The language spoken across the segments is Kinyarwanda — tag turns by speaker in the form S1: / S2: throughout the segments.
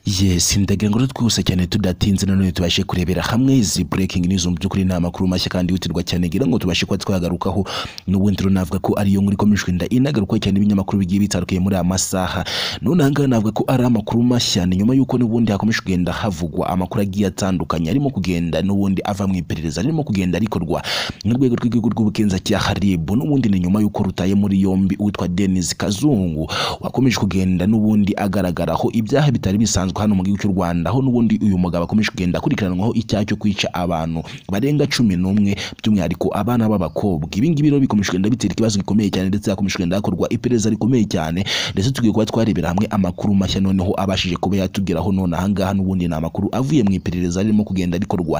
S1: Yes, ndagira ngo twose cyane tudatinze nanone tubashe kurebera hamwe izi breaking news mu byukuri na makuru mashya kandi yitirwa cyane gira ngo tubashe kwa twagarukaho n'ubundi navuga ko ari yo nkuri komishwe nda inagaruka cyane ibinyamakuru bigiye bitarukiye muri amasaha none hanga navuga ko ari amakuru mashya nyuma yuko n'ubundi hakomeshwe kugenda havugwa amakuru agiye atandukanye arimo kugenda n'ubundi ava mu iperereza arimo kugenda rikorwa n'urwego rw'igihugu rw'ubukenza cya Haribu n'ubundi ni nyuma yuko rutaye muri yombi witwa Kazungu wakomeje kugenda n'ubundi agaragaraho ibyaha bitari bisanzwe hano mu gihugu cy'u Rwanda aho n'ubundi uyu mugabo akomeje kugenda kurikiranwaho icyaha cyo kwica abantu barenga 11 by'umwihariko abana b'abakobwa ibingibi rero bikomeje kugenda bitera ikibazo gikomeye cyane ndetse yakomeje kugenda hakorwa iperereza rikomeye cyane ndetse tugiye kuba twarebera hamwe amakuru mashya noneho abashije kuba yatugeraho none ahangaha n'ubundi ni amakuru avuye mu iperereza ririmo kugenda rikorwa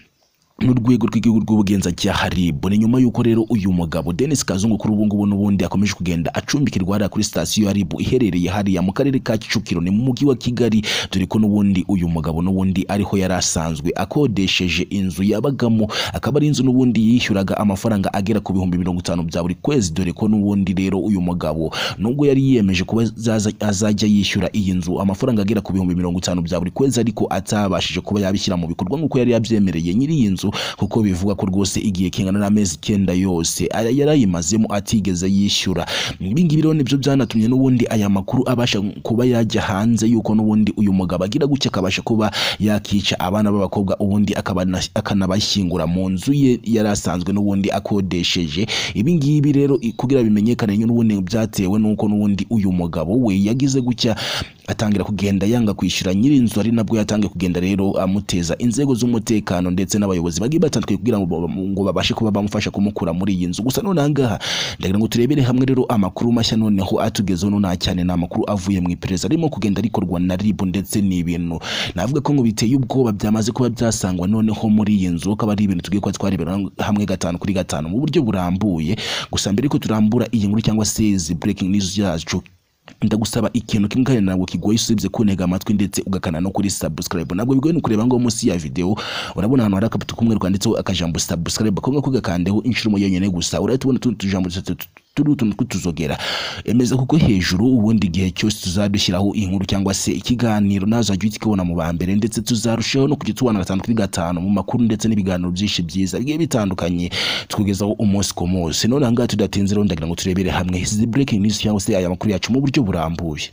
S1: n'urwego rw'igihugu rw'ubugenza cya Haribu ni nyuma yuko rero uyu mugabo Kazungu kuri ubu ngubu n'ubundi akomeje kugenda acumbikirwa hariya kuri station ya Haribu iherereye hariya mu karere ka Kicukiro ni mu mujyi wa Kigali dore ko n'ubundi uyu mugabo n'ubundi ariho yari asanzwe akodesheje inzu yabagamo akaba ari inzu n'ubundi yishyuraga amafaranga agera ku 50 bya buri kwezi dore ko n'ubundi rero uyu mugabo nubwo yari yiyemeje kuba azajya yishyura iyi nzu amafaranga agera ku 50 bya buri kwezi ariko atabashije kuba yabishyira mu bikorwa nk'uko yari yabyemereye nyiri iyi nzu kuko bivuga ko rwose igiye kingana n'amezi 9 yose yarayimazemo atigeze yishyura ibingibi rero nibyo byanatumye n'ubundi aya makuru abasha kuba yajya hanze yuko n'ubundi uyu mugabo agira gucya akabasha kuba yakica abana b'abakobwa ubundi akanabashyingura mu nzu ye yarasanzwe n'ubundi akodesheje ibingibi rero kugira bimenyekane n'ubundi byatewe nuko n'ubundi uyu mugabo we yagize gucya atangira kugenda yanga kwishyura nyiri inzu ari nabwo yatangiye kugenda rero amuteza inzego z'umutekano ndetse n'abayobozi bagiye batandukanye kugira ngo babashe kuba bamufasha kumukura muri iyi nzu gusa none angaha ndagira ngo turebere hamwe rero amakuru mashya noneho atugezeho none cyane na amakuru avuye mu iperereza arimo kugenda rikorwa na Ribu ndetse n'ibintu navuga ko ngo biteye ubwoba byamaze kuba byasangwa noneho muri iyi nzu akaba ari ibintu tugiye kwa twarebera hamwe 5 kuri 5 mu buryo burambuye gusa mbere ko turambura iyi nkuru cyangwa se izi breaking news yacu ndagusaba ikintu kimwe kandi ntabwo kigoye usibye kunega amatwi ndetse ugakana no kuri subscribe nabwo bigoye no kureba ngo munsi ya video urabona hano hari akabuto kumwe rwanditseho akajambo subscribe ko kugakandeho inshuro mu yonyene gusa urahita tujambo tuzogera emeza kuko hejuru ubundi gihe cyose tuzadushyiraho inkuru cyangwa se ikiganiro nazajya ukibona mu bambere ndetse tuzarushaho no kugitubana 5 kuri 5 mu makuru ndetse n'ibiganiro byinshi byiza bigiye bitandukanye tukugezaho umunsi ku munsi none hanga tudatinze rero ndagira ngo turebere hamwe izi breaking news cyangwa se aya makuru yacu mu buryo burambuye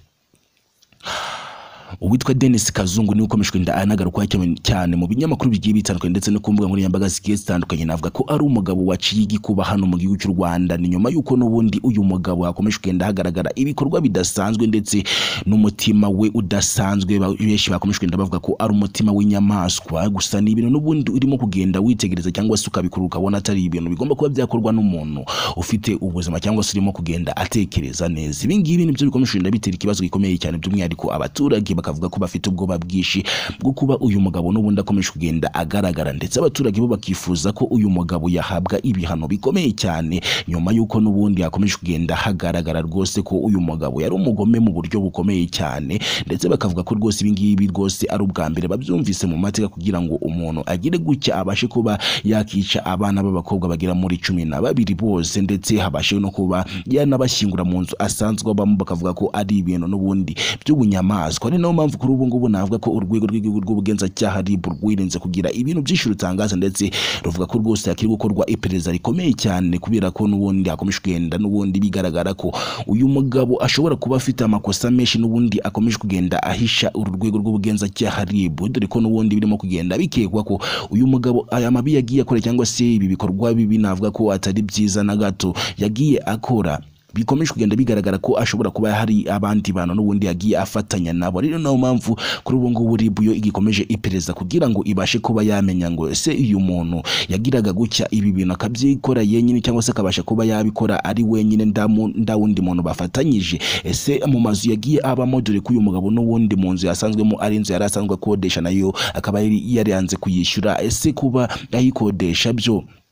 S1: uwitwa Kazungu niwe ukomeshwe nda anagaruka cyane mu binyamakuru bigiye bitandukanye ndetse no kumbuga muri yambaga zigiye zitandukanye navuga ko ari umugabo waciye igikuba hano mu gihugu cy'u Rwanda ni nyuma yuko n'ubundi uyu mugabo akomeshwe kugenda hagaragara ibikorwa bidasanzwe ndetse n'umutima we udasanzwe benshi bakomeshwe nda bavuga ko ari umutima w'inyamaswa gusa ni ibintu n'ubundi urimo kugenda witegereza cyangwa se ukabikuru ukabona atari ibintu bigomba kuba byakorwa n'umuntu ufite ubuzima cyangwa se urimo kugenda atekereza neza ibingibi nibyo bikomeshwe nda bitera ikibazo gikomeye cyane by'umwihariko abaturage bakavuga ko bafite ubwoba bwishi bwo kuba uyu mugabo n'ubundi akomeje kugenda agaragara ndetse abaturage bo bakifuza ko uyu mugabo yahabwa ibihano bikomeye cyane nyuma yuko n'ubundi akomeje kugenda hagaragara rwose ko uyu mugabo yari umugome mu buryo bukomeye cyane ndetse bakavuga ko rwose ibingibi rwose ari ubwa mbere babyumvise mu mateka kugira ngo umuntu agire gucya abashe kuba yakica abana b'abakobwa bagira muri 12 bose ndetse habashe no kuba yanabashyingura mu nzu asanzwe bamo bakavuga ko ari ibintu n'ubundi by'ubunyamaswa ni no mpamvu kuri ubu ngubu navuga ko urwego rw'igihugu rw'ubugenza cya Haribu rwirinze kugira ibintu byinshi rutangaza ndetse ruvuga ko rwose yakiri gukorwa iperereza rikomeye cyane kubera ko n'ubundi akomeje kugenda n'ubundi bigaragara ko uyu mugabo ashobora kuba afite amakosa menshi n'ubundi akomeje kugenda ahisha urwego rw'ubugenza cya Haribu dore ko n'ubundi birimo kugenda bikekwa ko uyu mugabo aya mabi yagiye akora cyangwa se ibi bikorwa bibi navuga ko atari byiza na gato yagiye akora bikomeje kugenda bigaragara ko ashobora kuba hari abandi bantu n'ubundi yagiye afatanya nabo rero nayo mpamvu kuri ubu ngubu Ribu yo igikomeje iperereza kugira ngo ibashe kuba yamenya ngo ese uyu muntu yagiraga gucya ibi bintu akabyikora yenyine cyangwa se akabasha kuba yabikora ari wenyine ndawundi muntu bafatanyije ese mu mazu yagiye abamo dore ko uyu mugabo n'ubundi mu nzu yasanzwemo ari inzu yarasanzwe akodesha nayo akaba yari yanze kuyishyura ese kuba ayikodesha byo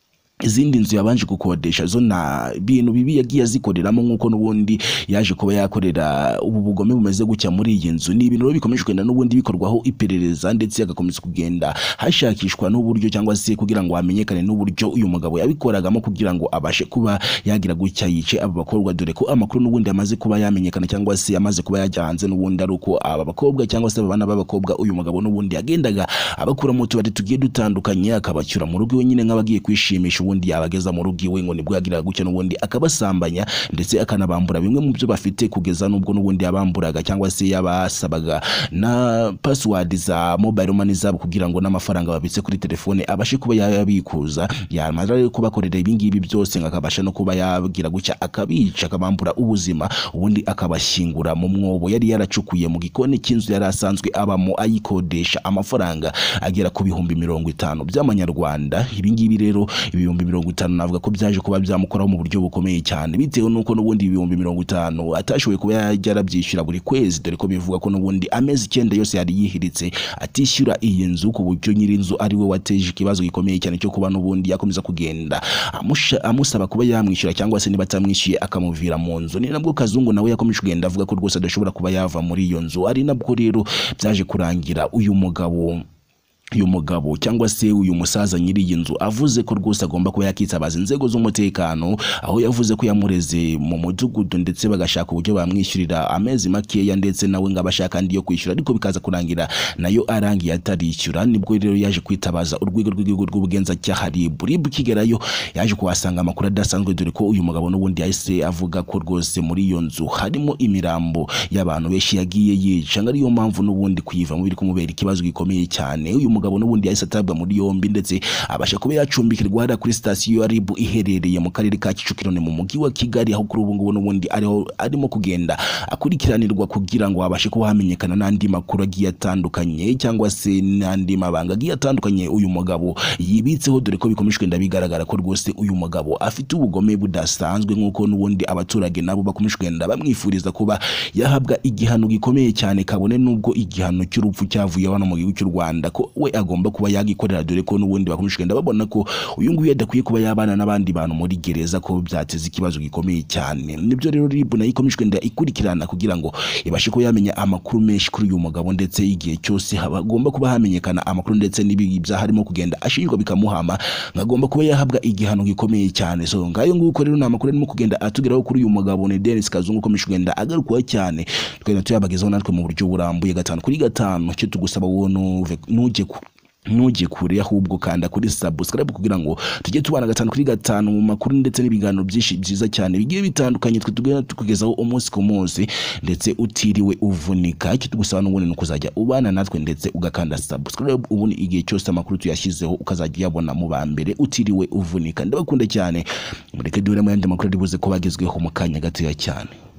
S1: izindi nzu yabanje gukodesha zo na bintu bibi yagiye azikoreramo nkuko nubundi yaje kuba yakorera ubu bugome bumeze gutya muri iyi nzu. Ni ibintu bikomeje kugenda nubundi bikorwaho iperereza ndetse agakomeza kugenda hashakishwa n'uburyo cyangwa se kugira ngo hamenyekane n'uburyo uyu mugabo yabikoragamo kugira ngo abashe kuba yagira gutya yice aba bakobwa, dore ko amakuru nubundi amaze kuba yamenyekana cyangwa se amaze kuba yajya hanze nubundi ari uko aba bakobwa cyangwa se abana b'abakobwa uyu mugabo nubundi yagendaga abakura mu tubari tugiye dutandukanye akabacyura mu rugo wenyine nk'abagiye kwishimisha, ubundi yabageza mu rugo iwe ngo nibwo yagira gutya n'ubundi akabasambanya ndetse akanabambura bimwe mu byo bafite, kugeza nubwo n'ubundi yabamburaga cyangwa se yabasabaga na password za mobile money zabo kugira ngo n'amafaranga babitse kuri telefone abashe kuba yabikuza. Yamara rero kubakorera ibingibi byose ngakabasha no kuba yagira gutya akabica akabambura ubuzima, ubundi akabashyingura mu mwobo yari yaracukuye mu gikoni cy'inzu yari asanzwe abamo ayikodesha amafaranga agera ku bihumbi 50 by'amanyarwanda. Ibingibi rero ibihumbi 50 navuga ko byaje kuba byamukoraho mu buryo bukomeye cyane, bitewe nuko n'ubundi ibihumbi 50 atashoboye kuba yarabyishyura buri kwezi, dore ko bivuga ko n'ubundi amezi 9 yose yari yihiritse atishyura iyi nzu, ku buryo nyiri inzu ari we wateje ikibazo gikomeye cyane cyo kuba n'ubundi yakomeza kugenda amusaba kuba yamwishyura cyangwa se niba atamwishyuye akamuvira mu nzu. Ni nabwo Kazungu nawe yakomeje kugenda avuga ko rwose adashobora kuba yava muri iyo nzu, ari nabwo rero byaje kurangira uyu mugabo cyangwa se uyu musaza nyiri iyi nzu avuze ko rwose agomba kuba yakitabaza inzego z'umutekano, aho yavuze ko yamureze mu mudugudu ndetse bagashaka uburyo bamwishyurira amezi makeya ndetse nawe ngo abashaka andi yo kwishyura, ariko bikaza kurangira nayo arangiye atarishyura. Nibwo rero yaje kwitabaza urwego rw'igihugu rw'ubugenzacyaha RIB kigerayo yaje kuhasanga amakuru adasanzwe, dore ko uyu mugabo n'ubundi yahise avuga ko rwose muri iyo nzu harimo imirambo y'abantu benshi yagiye yica, ariyo mpamvu n'ubundi kuyivamo biri kumubera ikibazo gikomeye cyane. Uyu mugabo n'ubundi yahise atabwa muri yombi ndetse abasha kuba yacumbikirwa hariya kuri sitasiyo ya RIB iherereye mu karere ka Kicukiro mu mujyi wa Kigali, aho kuri ubu ngubu n'ubundi arimo kugenda akurikiranirwa kugira ngo abashe kuba hamenyekana n'andi makuru agiye atandukanye cyangwa se n'andi mabanga agiye atandukanye uyu mugabo yibitseho, dore ko bikomeje kugenda bigaragara ko rwose uyu mugabo afite ubugome budasanzwe, nk'uko n'ubundi abaturage nabo bakomeje kugenda bamwifuriza kuba yahabwa igihano gikomeye cyane, kabone n'ubwo igihano cy'urupfu cyavuye hano mu gihugu cy'u Rwanda ko we agomba kuba yagikorera, dore ko n'ubundi bakomeje kugenda babona ko uyu nguyu adakwiye kuba yabana n'abandi bantu muri gereza, ko byateza ikibazo gikomeye cyane. Nibyo rero RIB nayo ikomeje kugenda ikurikirana kugira ngo ibashe kuba yamenya amakuru menshi kuri uyu mugabo, ndetse igihe cyose hagomba kuba hamenyekana amakuru ndetse n'ibyaha harimo kugenda ashinjwa bikamuhama, ngagomba kuba yahabwa igihano gikomeye cyane. So ngayo nguko rero n'amakuru arimo kugenda atugeraho kuri uyu mugabo ni Denis Kazungu, ukomeje kugenda agarukwaho cyane, twenda tuyabagezaho natwe mu buryo burambuye 5 kuri 5. Cyo tugusaba wowe ntujye kure, ahubwo kanda kuri subscribe kugira ngo tujye tubana 5 kuri 5 mu makuru ndetse n'ibiganiro byinshi byiza cyane bigiye bitandukanye twe tugenda tukugezaho umunsi ku munsi, ndetse utiriwe uvunika. Icyo tugusaba n'ubundi ni ukuzajya ubana natwe ndetse ugakanda subscribe, ubundi igihe cyose amakuru tuyashyizeho ukazajya yabona mu bambere utiriwe uvunika. Ndabakunda cyane, mureke duhure mu yandi makuru aribuze ko bagezweho mu kanya gatoya cyane.